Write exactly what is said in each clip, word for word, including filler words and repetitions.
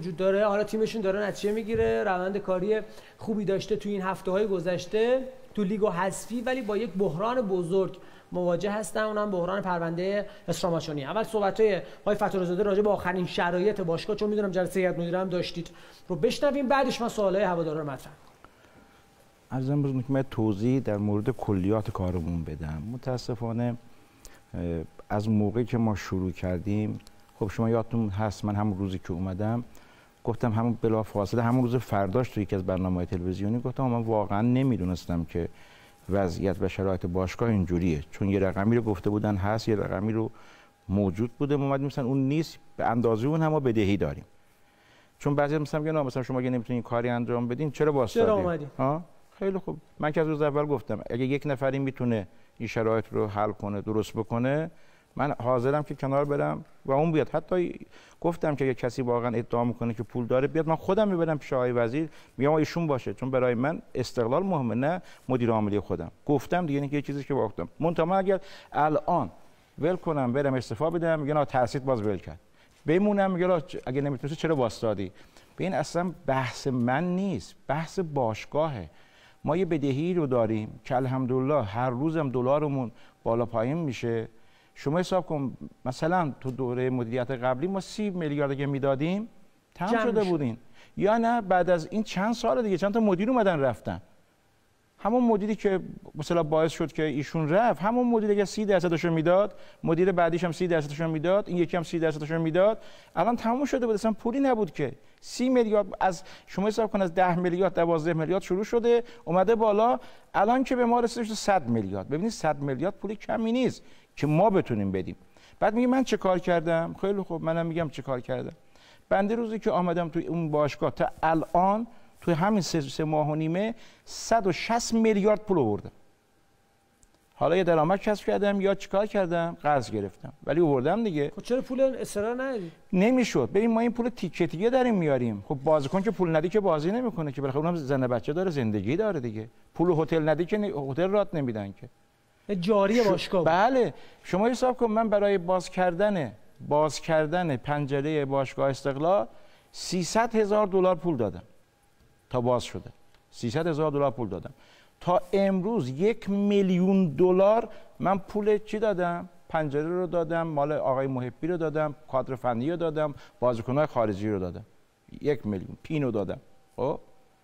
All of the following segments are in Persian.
وجود داره. حالا تیمشون داره نتیجه میگیره، روند کاری خوبی داشته تو این هفته‌های گذشته تو لیگ و حذفی، ولی با یک بحران بزرگ مواجه هستن، اونم بحران پرونده اسراماچونی. اول صحبت‌های آقای فتح‌الله راجع به آخرین شرایط باشگاه، چون میدونم جلسه هیئت مدیره هم داشتید، رو بشنویم، بعدش من سوالای هوادارا رو مطرح کنم. عرضم بزرگ که من توضیح در مورد کلیات کارمون بدم. متاسفانه از موقعی که ما شروع کردیم، خب شما یادتون هست من همون روزی که اومدم گفتم، همون بلافاصله همون روز فرداش توی یکی از برنامه‌های تلویزیونی گفتم من واقعا نمیدونستم که وضعیت و شرایط باشگاه اینجوریه، چون یه رقمی رو گفته بودن هست، یه رقمی رو موجود بوده، ما اومدیم مثلا اون نیست، به اندازه اون هم ما بدهی داریم. چون بعضی مثلا میگن مثلا شما اگه نمیتونین کاری انجام بدین چرا واسطادین؟ چرا اومدین؟ ها خیلی خوب، من که از روز اول گفتم اگه یک نفری میتونه این شرایط رو حل کنه، درست بکنه، من حاضرم که کنار برم و اون بیاد. حتی گفتم که اگه کسی واقعا ادعا میکنه که پول داره بیاد، من خودم میبرم پیش آقای وزیر، میگم ایشون باشه، چون برای من استقلال مهمه نه مدیر عاملی خودم. گفتم دیگه، اینکه یه چیزی که گفتم. منتها اگر الان ول کنم برم استعفا بدم، میگن آ ترسید باز ول کرد، بمونم میگه اگه نمیتونی چرا واسطادی؟ به این اصلا بحث من نیست، بحث باشگاهه. ما یه بدهی رو داریم که الحمدلله هر روزم دلارمون بالا پایین میشه. شما حساب کن مثلا تو دوره مدیریت قبلی ما سی میلیارد که میدادیم تمام شده بودین، یا نه بعد از این چند سال دیگه چند تا مدیر اومدن رفتن. همون مدیری که مثلا باعث شد که ایشون رفت، همون مدیری که سی درصدش رو میداد، مدیر بعدیش هم سی درصدش رو میداد، این یکی هم سی درصدش رو میداد، الان تموم شده بود، اصلا پولی نبود که. سی میلیارد از شما حساب کن، از ده میلیارد دوازده میلیارد شروع شده اومده بالا، الان که به ما رسیده صد میلیارد. ببینید صد میلیارد پولی کمی نیست که ما بتونیم بدیم. بعد میگه من چه کار کردم؟ خیلی خوب، منم میگم چه کار کردم. بنده روزی که آمدم توی اون باشگاه تا الان توی همین سه, سه ماه و نیمه صد و شصت میلیارد پول آوردم. حالا یه درآمد کسب کردم یا چیکار کردم؟ قرض گرفتم، ولی آوردم دیگه. خب چرا پول اصرار نداری؟ نمیشد. ببین ما این پول تیکه تیکه داریم میاریم. خب بازیکن که پول ندی که بازی نمیکنه که، بالاخره اونم زن بچه داره، زندگی داره دیگه. پول هتل ندی که هتل رات نمیدن که. جاری باشگاه بود. بله، شما حساب کن من برای باز کردن باز کردن پنجره باشگاه استقلال سیصد هزار دلار پول دادم تا باز شده. سیصد هزار دلار پول دادم. تا امروز یک میلیون دلار من پول چی دادم؟ پنجره رو دادم، مال آقای محبی رو دادم، کادر فنی رو دادم، بازیکن‌های خارجی رو دادم. یک میلیون پینو دادم. خب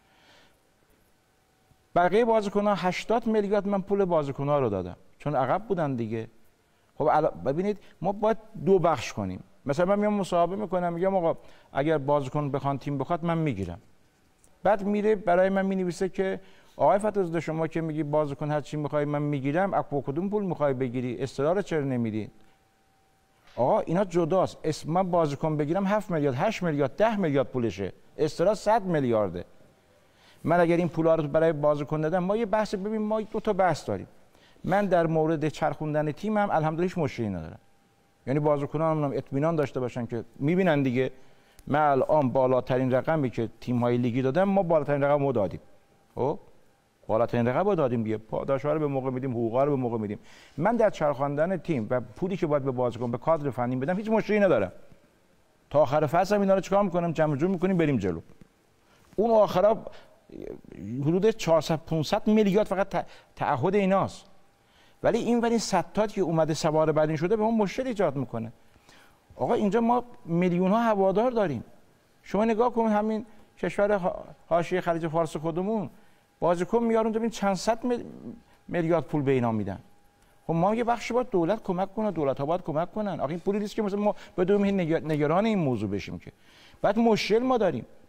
بقیه بازیکن‌ها هشتاد میلیارد من پول بازیکن‌ها رو دادم، چون عقب بودن دیگه. خب ببینید ما باید دو بخش کنیم. مثلا من میام مصاحبه میکنم، میگم آقا اگر بازیکن بخوان تیم بخواد من میگیرم. بعد میره برای من مینویسه که آقای فتح‌الله شما که میگی بازیکن هر چی میخوای من میگیرم، از کدوم پول میخوای بگیری؟ اصرار چرا نمیدی؟ آقا اینا جداست. اسم من بازیکن بگیرم هفت میلیارد، هشت میلیارد، ده میلیارد پولشه. اصرار صد میلیارده. من اگر این پولا رو برای بازیکن دادم، ما یه بحث، ببین ما دو تا بحث داریم. من در مورد چرخوندن تیمم الحمدلله هیچ مشکلی ندارم. یعنی بازیکنان هم اطمینان داشته باشن که میبینن دیگه من الان بالاترین رقمی که تیم‌های لیگی دادم، ما بالاترین رقم رو دادیم. خب بالاترین رقم رو دادیم دیگه. پاداش‌ها رو به موقع میدیم، حقوقا رو به موقع میدیم. من در چرخاندن تیم و پولی که باید به بازیکن به کادر فنی بدم هیچ مشکلی ندارم. تا آخر فصل هم اینا رو چیکار می‌کنم؟ جمع جور می‌کنیم بریم جلو. اون آخرا حدود چهارصد پانصد میلیارد فقط تعهد ایناست. ولی این ولی ستاد که اومده سوار بعدین شده به ما مشکل ایجاد میکنه. آقا اینجا ما میلیون ها هوادار داریم. شما نگاه کن همین کشور حاشیه خلیج فارس خودمون، بازیکن میارن اونجا ببین چند صد میلیارد پول به اینا میدن. خب ما یه بخشی باید دولت کمک کنه، دولت ها باید کمک کنن. آقا این پولی نیست که مثلا ما بدون نگران این موضوع بشیم که. بعد مشکل ما داریم.